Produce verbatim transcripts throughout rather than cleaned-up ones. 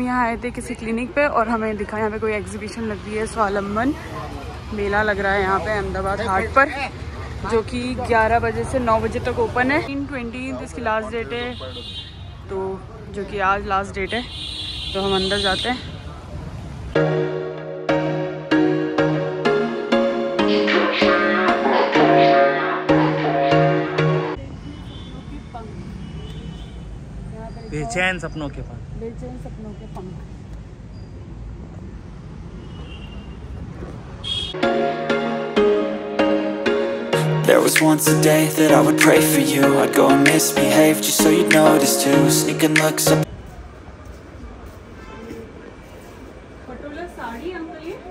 यहाँ आए थे किसी क्लिनिक पे और हमें दिखा यहाँ पे कोई एग्जीबिशन लग रही है, स्वावलंबन मेला लग रहा है यहाँ पे अहमदाबाद हाट पर, जो कि ग्यारह बजे से नौ बजे तक ओपन है। तीन ट्वेंटी इसकी लास्ट डेट है, तो जो कि आज लास्ट डेट है, तो हम अंदर जाते हैं। बेचैन सपनों के पंख, बेचैन सपनों के पंख। There was once a day that I would pray for you. I'd go and misbehave just so you'd notice too. Sneaking looks up. Patola sari uncle ये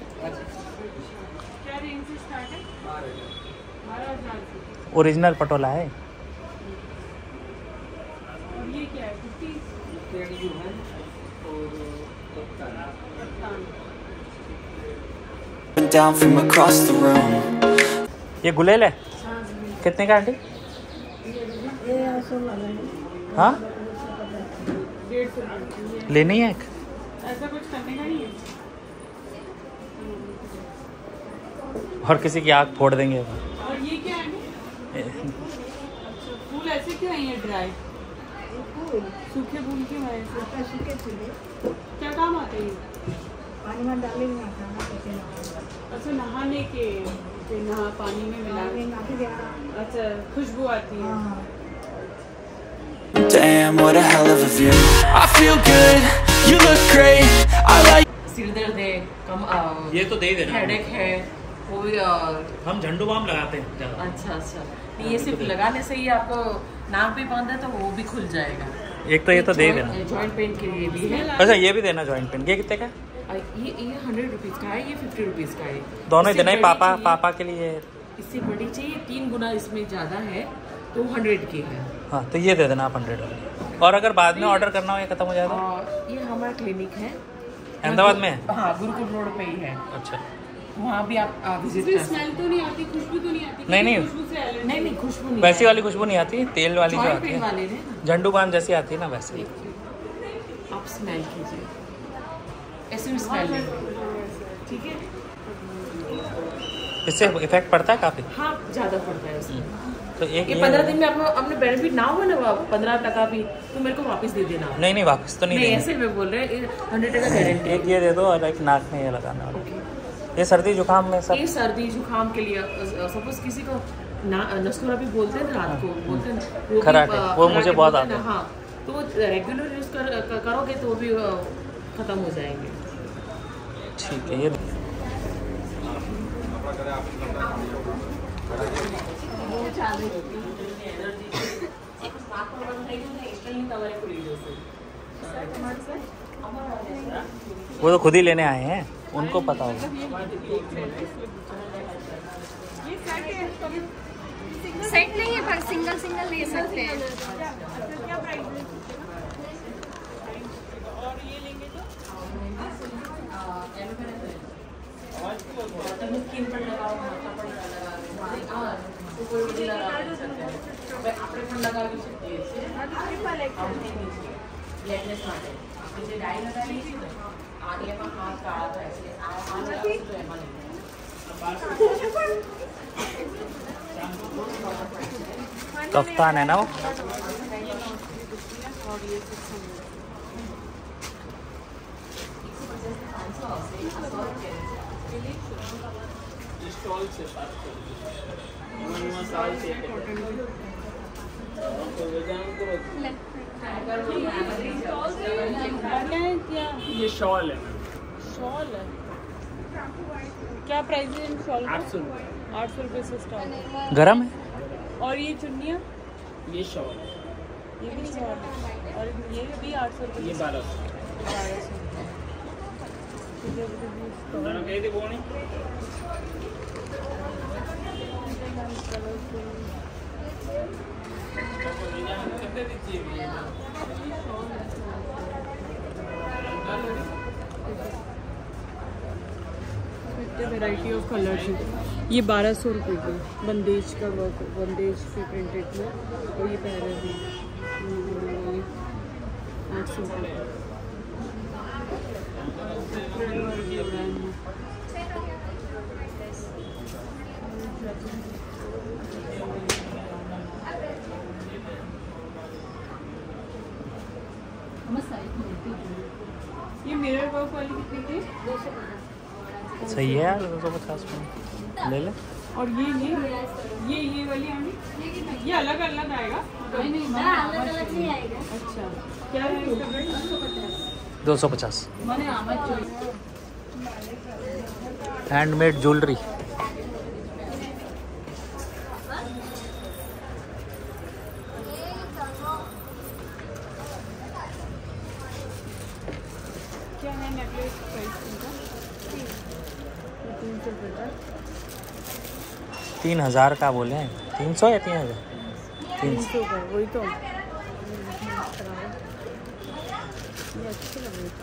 क्या रेंज से स्टार्ट है? बारह हजार से। ओरिजिनल पटोला है। और ये क्या है? Kurti Down from across the room. ये गुलेल है कितने का आंटी? हाँ लेनी है एक, ऐसा कुछ करने का नहीं है। और किसी की आँख फोड़ देंगे। और ये क्या है? अच्छा फूल ऐसे क्यों है ये ड्राई? सूखे फूल क्यों है ऐसे? सूखे फूल क्या काम आते हैं? पानी में डालने में आता है। अच्छा नहाने के, नहा पानी में मिला। अच्छा खुशबू आती है। Damn, what a hell of a view. I feel good, you look great. I like. सिर दर्द है, कम ये तो दे ही देना। हेडेक है, वो भी हम झंडू बाम लगाते हैं ज़्यादा। अच्छा अच्छा, नहीं ये सिर्फ लगाने से ही आपको नाक पे बांधा है तो वो भी खुल जाएगा। एक तो ये तो दे ही देना। जॉइंट पेन के लिए भी है। अच्छा ये भी देना जॉइंट पेन। ये कितने का? ये ये हंड्रेड रुपीज़ का है, ये फिफ्टी रुपीज़ का है। दोनों ही देना है। पापा पापा के लिए इससे बड़ी चाहिए, तीन गुना इसमें ज़्यादा है तो हंड्रेड की है। हाँ तो ये दे देना आप हंड्रेड वाली। और अगर बाद में ऑर्डर करना हो या खत्म हो जाएगा? ये हमारा क्लिनिक है अहमदाबाद में। हाँ गुरुकुल रोड पे ही है। अच्छा वहाँ भी आप विजिट कर सकते हैं। स्मेल तो नहीं आती, खुशबू तो नहीं आती? नहीं नहीं नहीं नहीं खुशबू नहीं, वैसी वाली खुशबू नहीं आती, तेल वाली जो आती है वाले झंडू बाम जैसी आती है ना वैसे। आप स्मेल कीजिए, ऐसे भी स्मेल लेंगे, ठीक है? इससे इफेक्ट पड़ता है काफी? हाँ ज़्यादा पड़ता है उसमें। तो एक ये पंद्रह दिन में आपको अपने बेनिफिट ना हो ना पंद्रह टका भी, तो मेरे को वापस दे देना। नहीं नहीं वापस तो नहीं, नहीं ऐसे में बोल रहे हैं, हंड्रेड टका गारंटी। एक ये दे दो और एक नाक में ये लगाना वाला। ये सर्दी जुकाम में सब। ये सर्दी जुकाम के लिए सपोज किसी को नस्कोरा भी बोलते हैं रात को, बोलते हैं वो खराटे, वो मुझे बहुत आता है। हाँ तो रेगुलर यूज कर करोगे तो वो भी खत्म हो जाएंगे। ठीक है ये वो तो खुद ही लेने आए हैं, उनको पता होगा। सेट नहीं है पर सिंगल सिंगल ले सकते हैं। और ये लेंगे तो स्किन पर लगाओ, माथा पर लगाओ, ऊपर भी लगा सकते हैं, આપણે પણ લગાવી શકીએ છીએ। બ્લેકનેસ માટે આપણે જે ડાઈ લગાવી છે ને આ એમાં હાથ કાળા થાય છે, આ આ લગાવી તો એમાં નહીં। कफ्तान है ना वो। ये शॉल है। शॉल है क्या प्राइस है इन शॉल? आठ सौ रुपये। आठ सौ रुपये से स्टार्ट। गरम है। और ये चुन्नियाँ? ये शॉल, ये भी शॉल है। और ये भी आठ सौ रुपये। ये बारह सौ। बारह सौ। वैरायटी ऑफ कलर्स है। ये बारह सौ रुपये की बंदेज का वर्क, बंदेज के प्रिंटेड में, और ये पैरल है आठ सौ रुपये। थ्रेड वर्क लग रहा है इनमें। ये मिरर वर्क वाली कितनी थी? सही है यार, दो सौ पचास में ले ले। और ये ये ये ये वाली आनी ये अलग अलग आएगा? नहीं नहीं अलग अलग नहीं आएगा। अच्छा क्या है इसका प्राइस? दो सौ पचास। मैंने आमद हैंडमेड ज्वेलरी। क्या है नेकलेस प्राइस इनका? तीन सौ पचास। तीन हजार का बोले हैं, तीन सौ या तीन हजार? तीन सौ का वही तो। ये अच्छे लग रहे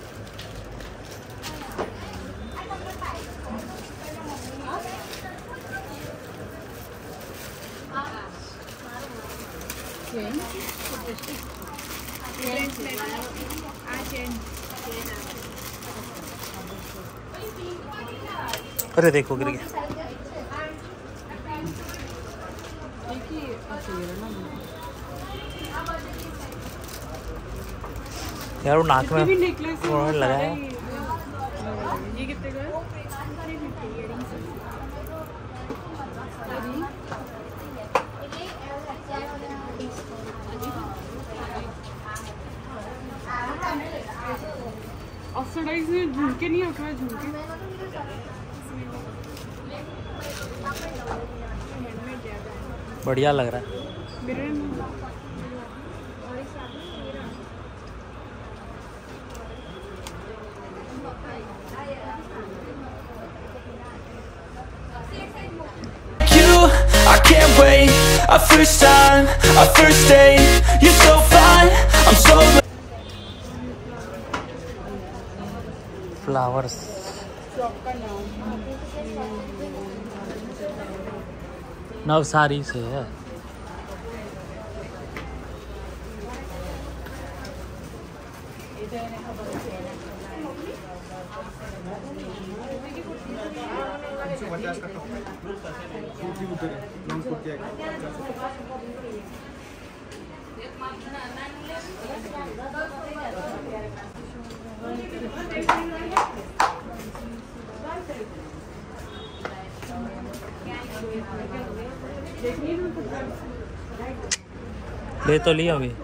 अरे देखो गिर गया एक ही चाहिए ना यार, वो नाक में भी नेकलेस थोड़ा लगा है। ये कितने का है? ऑक्सीडाइज में झुमके नहीं उठ रहे झुमके। बढ़िया लग रहा है। मेरे You, I can't wait. Our first time, our first date. You're so fine, I'm so flowers. Shop का नाम नवसारी से है। ले तो लिया अभी।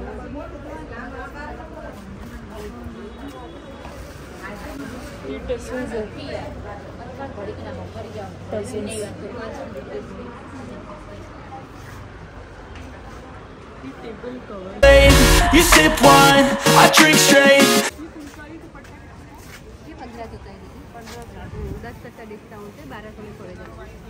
You sip wine, I drink straight. ये पंद्रह होता है दीदी, दस टका डिस्काउंट है, बारह सौ में पड़ेगा।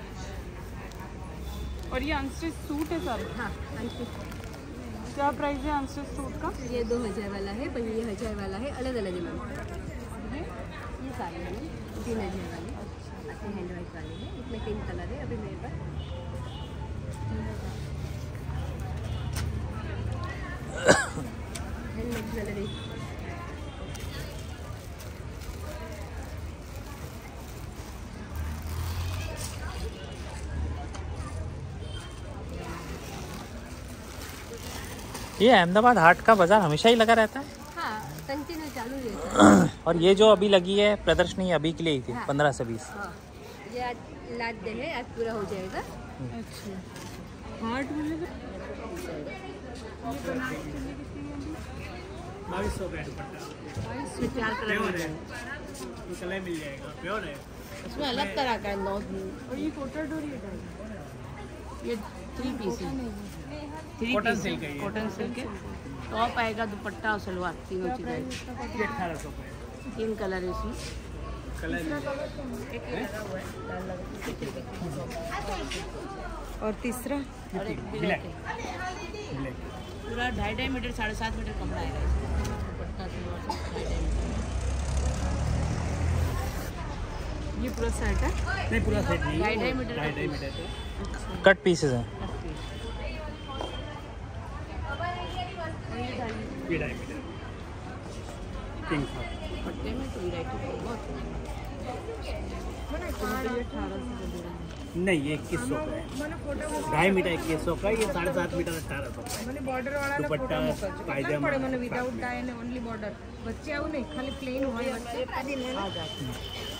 और ये अनस्टिच सूट है सर? हाँ अनस्टिच। क्या प्राइस है अनस्टिच सूट का? ये दो हज़ार वाला है, पर ये हज़ार वाला है, अलग अलग है मैम। ये सारे हैं तीन हज़ार वाले, अच्छे हैंड वर्क वाले हैं। इसमें तीन कलर है अभी मेरे पास। Handmade jewellery. ये अहमदाबाद हाट का बाजार हमेशा ही लगा रहता है। हाँ कंटिन्यू चालू रहता है। और ये जो अभी लगी है प्रदर्शनी, अभी के लिए ही थी, हाँ। पंद्रह से बीस। हाँ ये आज लास्ट डे है, आज पूरा हो जाएगा। अच्छा हार्ट मिलेगा। बाईस सौ का दुपट्टा, इसमें चार कलर प्योर है। है, कलर मिल जाएगा, प्योर है। इसमें अलग तरह का नौ और ये कोटा डोरी है ये थ्री पीस है, थ्री कॉटन पीस सिल्क है ये। कॉटन सिल्क है। टॉप आएगा, दुपट्टा और सलवार तीनों चीज़ आएगी। ये अठारह सौ का है, तीन कलर है इसमें। कलर मिल जाएगा। और तीसरा और एक ब्लैक ब्लैक है। ब्लैक पूरा ढाई ढाई मीटर, साढ़े सात मीटर कपड़ा आएगा इसमें। दुपट्टा सलवार सब ढाई ढाई मीटर। ये पूरा सेट है। नहीं, पूरा सेट नहीं, ढाई ढाई मीटर का ढाई ढाई पीस। मीटर का। कट पीसेस हैं। ये ढाई मीटर। किंग का। पट्टे में तो वैरायटी बहुत नहीं, ये इक्कीस सौ का है। ढाई मीटर इक्कीस सौ का, ये साढ़े सात मीटर अठारह सौ का है। Dupatta pyjama without dye and only border बच्चे आऊ नहीं खाली प्लेन हुआ बच्चे आ जाते हैं।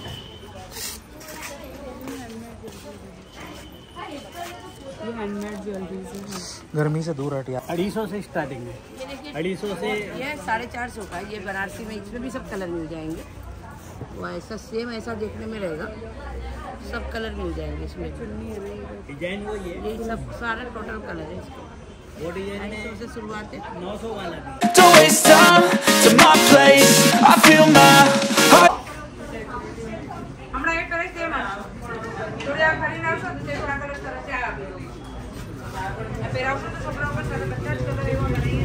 ये हैंडमेड ज्वेलरी है। गर्मी से दूर हट यार। अढ़ी सौ से स्टार्टिंग है, अढ़ी सौ से ये साढ़े चार सौ का है। ये बनारसी में इसमें भी सब कलर मिल जाएंगे। वो ऐसा सेम ऐसा देखने में रहेगा, सब कलर मिल जाएंगे इसमें। डिजाइन वो ये ये सब सारा टोटल कलर है इसको। वो डिजाइन ढाई सौ से शुरुआत है। नौ सौ वाला भी। Don't waste time to my place. I feel my heart. हमरा एक करे सेम है। थोड़ा खरीद ना सब से थोड़ा कलर तरह से आया। पेरा ऊपर तो कपड़ा ऊपर सारा बच्चा कलर है वो नहीं है।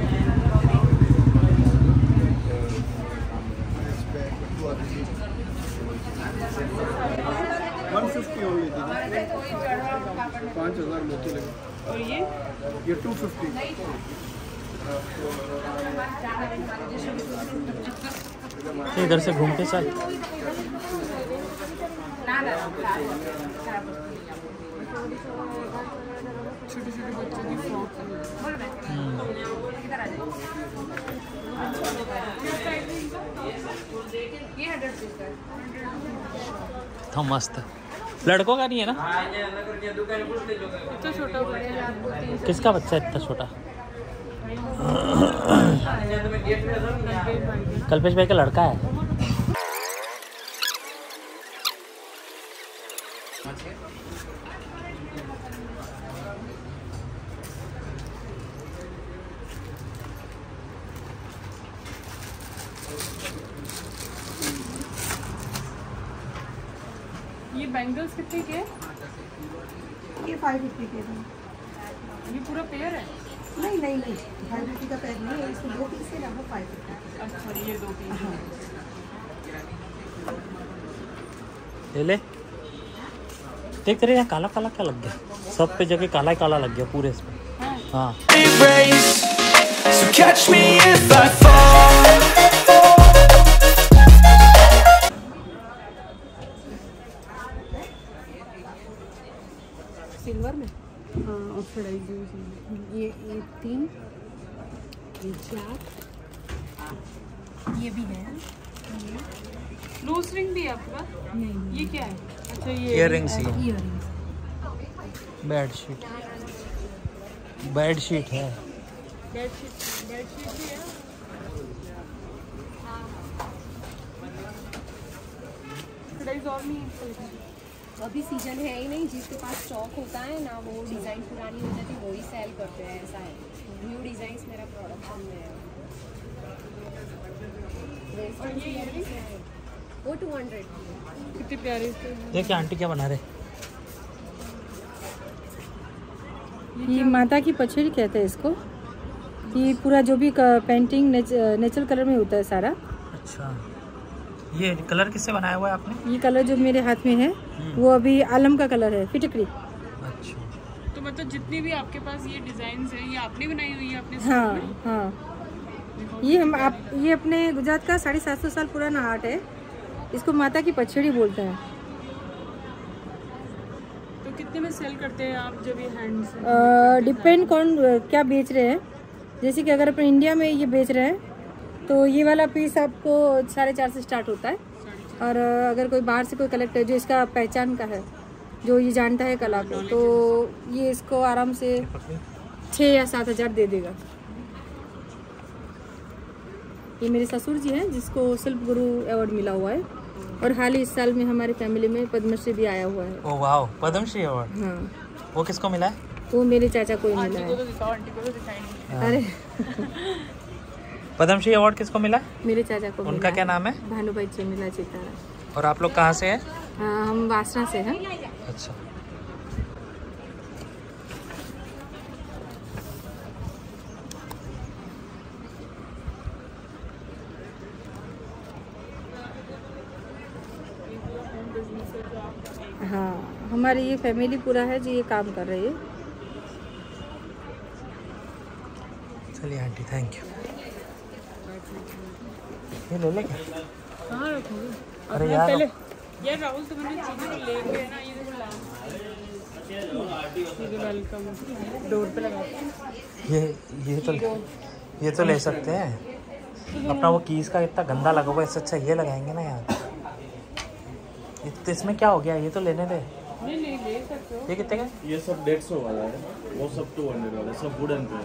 वन फिफ्टी ओनली दीदी, पाँच हज़ार मोती लगे। और ये ये टू फिफ्टी। इधर से घूम के चल। छोटे छोटे बच्चों की फ्रॉक तो मस्त है। लड़कों का नहीं है ना? इतना छोटा पड़ेगा आपको तीस। किसका बच्चा है इतना छोटा? कल्पेश भाई का लड़का है। ये बैंगल्स कितने के हैं? ये फाइव फिफ्टी के हैं। ये पूरा पेयर है? नहीं नहीं नहीं फाइव फिफ्टी का पैर नहीं है, इसमें दो पीस है ना, वो फाइव फिफ्टी। अच्छा, ये दो पीस। ले ले। देख तेरे यहाँ काला काला क्या लग गया? सब पे जगह काला काला लग गया पूरे इसमें। हाँ। Erase. So catch me if I fall. Silver में हाँ, ऑक्सीडाइज हुई। ये ये तीन, ये चार, ये भी है। नोज रिंग भी है आपका? नहीं ये क्या है? अच्छा, ये इयररिंग्स ही है। इयररिंग्स। बेडशीट बेडशीट है। बेडशीट बेडशीट भी है। ऑक्सीडाइज और नहीं है? अभी सीजन है ही नहीं, जिसके पास स्टॉक होता है ना वो डिज़ाइन पुरानी हो जाती है वही सेल करते हैं, ऐसा है। न्यू डिज़ाइंस मेरा प्रोडक्शन में है। और ये इयररिंग वो टू हंड्रेड। कितने प्यारे से। देखिए आंटी क्या बना रहे। ये माता की पछड़ी कहते हैं इसको। ये पूरा जो भी पेंटिंग नेच, नेचुरल कलर में होता है सारा। अच्छा, ये कलर किससे बनाया हुआ है आपने? ये कलर जो मेरे हाथ में है वो अभी आलम का कलर है, फिटकरी। अच्छा, तो मतलब जितनी भी आपके पास ये डिजाइन्स हैं, ये आपने बनाई हुई है अपने हाँ हाँ। ये हम आप ये अपने गुजरात का साढ़े सात सौ साल पुराना आर्ट है। इसको माता की पछड़ी बोलते हैं। तो कितने में सेल करते हैं आप जब ये हैंड से? डिपेंड कौन क्या बेच रहे हैं। जैसे कि अगर अपन इंडिया में ये बेच रहे हैं तो ये वाला पीस आपको साढ़े चार से स्टार्ट होता है। और अगर कोई बाहर से कोई कलेक्टर जो इसका पहचान का है, जो ये जानता है कला को, तो ये इसको आराम से छः या सात हज़ार दे देगा। ये मेरे ससुर जी हैं जिसको शिल्प गुरु अवार्ड मिला हुआ है, और हाल ही इस साल में हमारी फैमिली में पद्मश्री भी आया हुआ है। ओ वाह, पद्मश्री अवार्ड। हाँ, वो किसको मिला है? वो मेरे चाचा को ही मिला है। अरे पद्मश्री अवार्ड किसको मिला है? मेरे चाचा को। उनका क्या नाम है? भानुभाई चमिला चितारा। और आप लोग कहाँ से हैं? हाँ, हम वासना से हैं। अच्छा, हाँ, हमारी ये फैमिली पूरा है जो ये काम कर रही है। चलिए आंटी, थैंक यू। ये ले ले क्या? कहाँ रखोगे? अरे अपना यार पहले यार राहुल तो मैंने चीज़ें तो ले गए ना, ये देखो ला वेलकम डोर पे लगा ये ये तो ये तो ले सकते हैं। अपना वो कीज का इतना गंदा लगा हुआ, इससे अच्छा ये लगाएंगे ना यार। इसमें क्या हो गया, ये तो लेने दे। नहीं नहीं ले सकते हो। ये कितने का? ये सब डेढ़ सौ वाला है, वो सब टू हंड्रेड वाला है, सब वुडन पे है।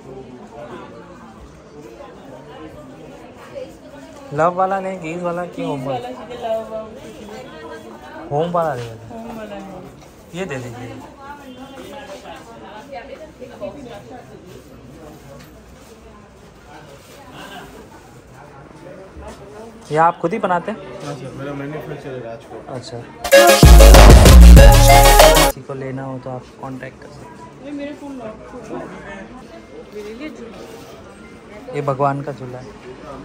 लव वाला नहीं, गीज वाला की होम वाला? होम वाला ले लेते। होम वाला है ये दे दीजिए। ये आप खुद ही बनाते हैं? हाँ सर, मेरा मैन्युफैक्चर है राजकोट। अच्छा, किसी को लेना हो तो आप कांटेक्ट कर सकते ये मेरे फोन लॉक मेरे लिए झूला। हैं। ये भगवान का झूला है।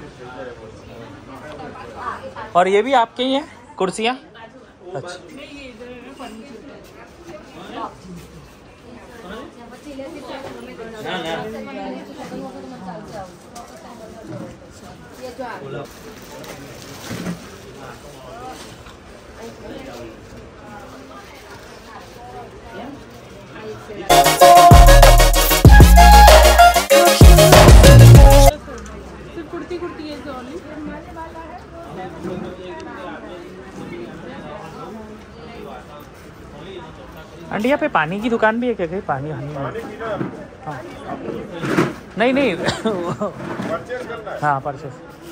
और ये भी आपके ही हैं कुर्सियाँ? अच्छा, नहीं ये इधर है ना फर्नीचर। सिर्फ कुर्ती कुर्ती है जो ओनली। आंटी यहाँ पे पानी की दुकान भी है क्या? कहीं पानी हानी हाँ। नहीं नहीं हाँ purchase.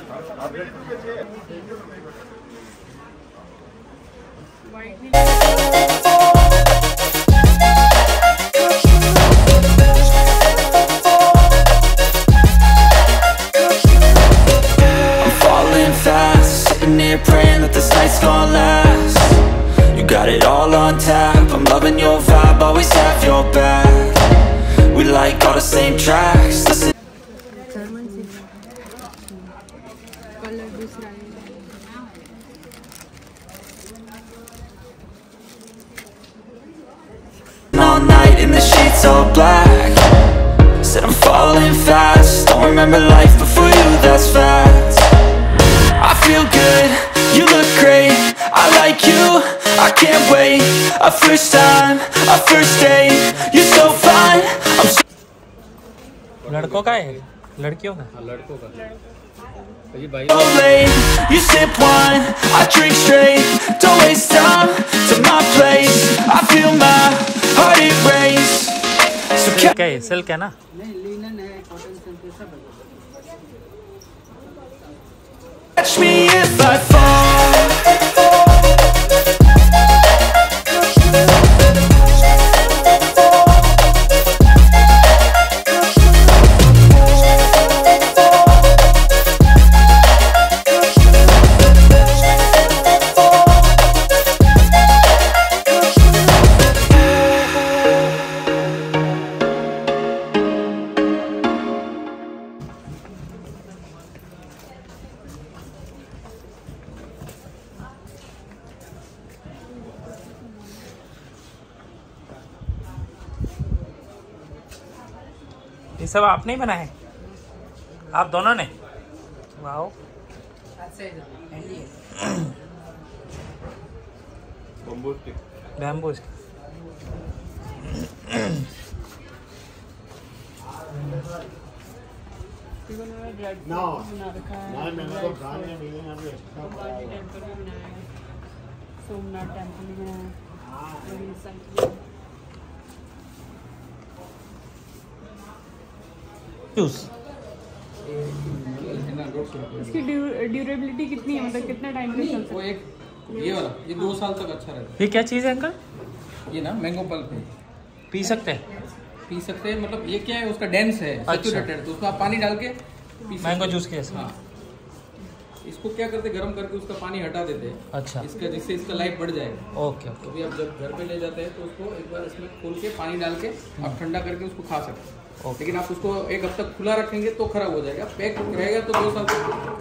I'm falling fast, sitting here praying that this night's gonna last. You got it all on tap, I'm loving your vibe, always have your back. We like all the same tracks, listen. Colour दूसरा है। All night in the sheets all black. Said I'm falling fast, don't remember life before you, that's facts. I feel good, you look great, I like you, I can't wait. A first time, a first date, you're so fine, I'm so लड़कों का है, लड़कियों का? लड़कों का ये भाई late. You sip wine, I drink straight, don't waste time to my place. I feel my heart it race. So silk है, सिल्क है ना? catch me if I fall. ये सब आपने ही बनाए? आप दोनों ने? Wow. Bamboo stick. Bamboo stick. ना बना रखा है। ना मैंने तो खाने मिले यहाँ पे। अंबाजी टेम्पल भी बनाया है, सोमनाथ टेम्पल भी बनाया है, और ये साइकिल जूस। इसकी ड्यूरेबिलिटी कितनी है, मतलब कितना टाइम तक चल सकता वो है? एक ये वाला ये दो साल तक अच्छा रहता ये क्या चीज़ है अंकल? है। ये ना मैंगो पल्प है, पी सकते हैं? पी सकते हैं। मतलब ये क्या है, उसका डेंस है सैचुरेटेड, तो उसको आप पानी डाल के पी सकते मैंगो हैं। जूस के जैसे? हाँ, इसको क्या करते गर्म करके उसका पानी हटा देते हैं। अच्छा, इसका जिससे इसका लाइफ बढ़ जाएगा। Okay okay. तो भी आप जब घर पे ले जाते हैं तो उसको एक बार इसमें खोल के पानी डाल के आप ठंडा करके उसको खा सकते हैं। ओके। लेकिन आप उसको एक हफ्ता खुला रखेंगे तो खराब हो जाएगा, पैक रहेगा तो दो साल तक।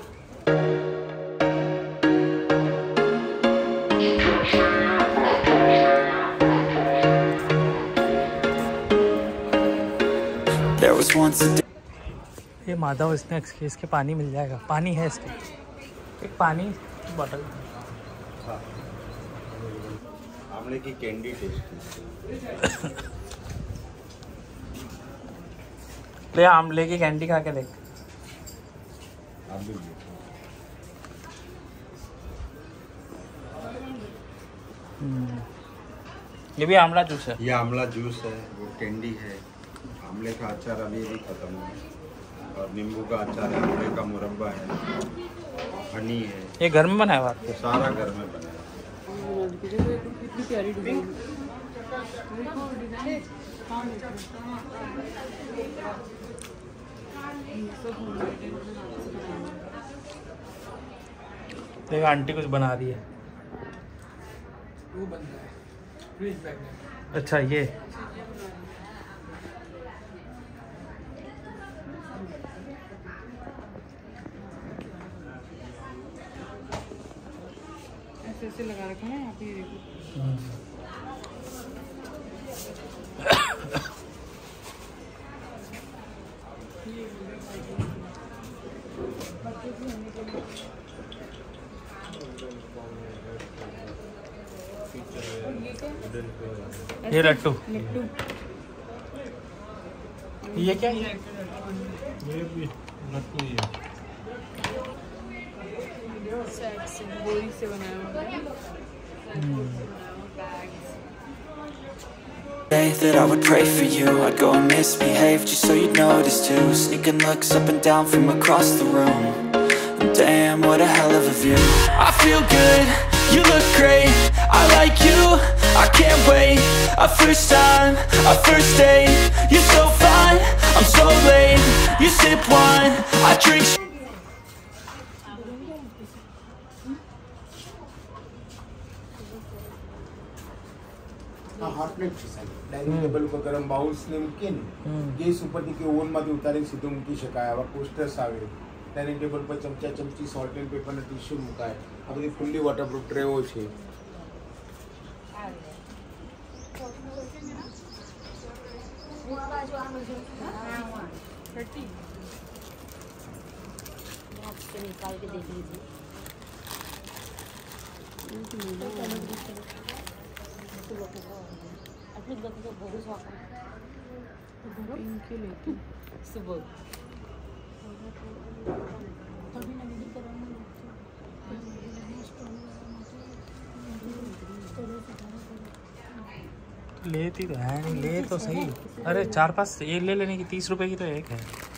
There was once a day. ये माधव, इसमें इसके पानी मिल जाएगा? पानी है इसके? एक पानी बॉटल। आमले की कैंडी टेस्ट ले आमले की कैंडी खा के देख। आप भी ये भी आमला जूस है। ये आमला जूस है, वो कैंडी है। आमले का अचार अभी भी खत्म है और नींबू का अचार है, आमले का मुरब्बा है, हनी है। ये घर में बनाया हुआ आपके? सारा घर में बनाया। कितनी प्यारी डिजाइन। देखो आंटी कुछ बना रही है। वो बन रहा है फ्रिज बैग में। अच्छा ये ऐसे ऐसे लगा रखा है यहाँ पे, ये देखो। ये लट्टू। लट्टू ये क्या है? ये भी लट्टू ही है। सेट से बोरी से बनाया हुआ है। That I would pray for you, I'd go and misbehave just so you'd notice too. Sneaking looks up and down from across the room. And damn, what a hell of a view. I feel good, you look great, I like you, I can't wait. A first time, a first date, you're so fine, I'm so late. You sip wine, I drink. Hot plate dining table પર ગરમ bowls ને મૂકીને gas ઉપરથી કે oven માંથી ઉતારીને સીધું મૂકી શકાય। આવા કોસ્ટર્સ આવે, ડાઇનિંગ ટેબલ પર ચમચા ચમચી સોલ્ટ એન્ડ પેપર ને ટીશ્યુ મુકાય। આ બધી ફૂલ્લી વોટરપ્રૂફ ટ્રેઓ છે। निकाल के देख लीजिए। इनके लेती सुबह लेती तो है नहीं, ले तो सही। अरे चार पाँच एक ले लेने की, तीस रुपए की तो एक है।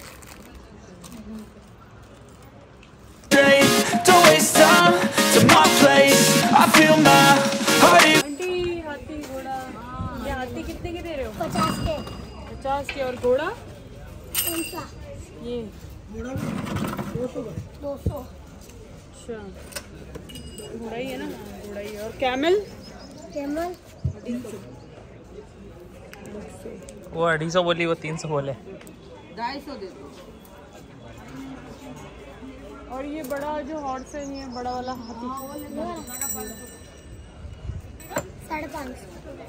Don't waste time to my place. I feel my heart. Aunty हाथी घोड़ा, ये हाथी कितने के दे रहे हो? पचास के। पचास के। और घोड़ा? ये दो सौ। दो सौ। अच्छा घोड़ा ही है ना? घोड़ा ही है। और कैमल? कैमल वो अढ़ी सौ बोली, वो तीन सौ बोले। ढाई सौ दे दो। और ये बड़ा जो हॉर्स है, ये बड़ा वाला हाथी साढ़े पाँच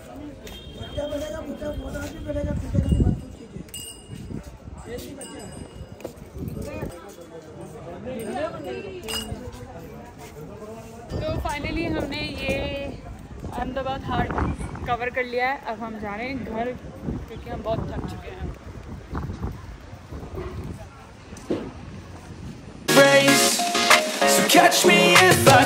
तो फाइनली हमने ये अहमदाबाद हाट कवर कर लिया है। अब हम जा रहे हैं घर, क्योंकि हम बहुत थक चुके हैं। So catch me if